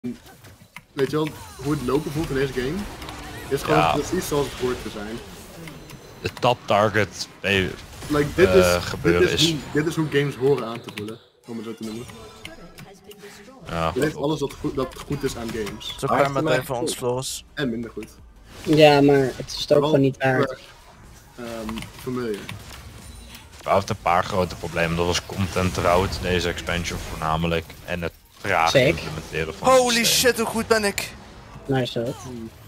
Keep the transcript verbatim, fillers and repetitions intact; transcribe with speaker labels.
Speaker 1: weet je wel, hoe het lopen voelt in deze game, is gewoon
Speaker 2: Ja.
Speaker 1: precies zoals het hoort te zijn.
Speaker 2: De top target eh,
Speaker 1: Like, dit,
Speaker 2: uh,
Speaker 1: is,
Speaker 2: gebeuren
Speaker 1: dit, is
Speaker 2: is...
Speaker 1: hoe, dit is hoe games horen aan te voelen, om het zo te noemen.
Speaker 2: Ja,
Speaker 1: Dit heeft alles wat goed, dat goed is aan games.
Speaker 3: Zo klaar met even ons, Floris.
Speaker 1: En minder goed.
Speaker 4: Ja, maar het is het ook
Speaker 1: Wel
Speaker 4: gewoon niet
Speaker 1: heel
Speaker 4: waard.
Speaker 1: erg, Um, familiar.
Speaker 2: We hadden een paar grote problemen. Dat was content route, deze expansion voornamelijk. En het traag
Speaker 4: Zeker.
Speaker 2: implementeren van het
Speaker 3: Holy
Speaker 2: systeem.
Speaker 3: shit, hoe goed ben ik?
Speaker 4: Nice hoor.
Speaker 1: Hmm.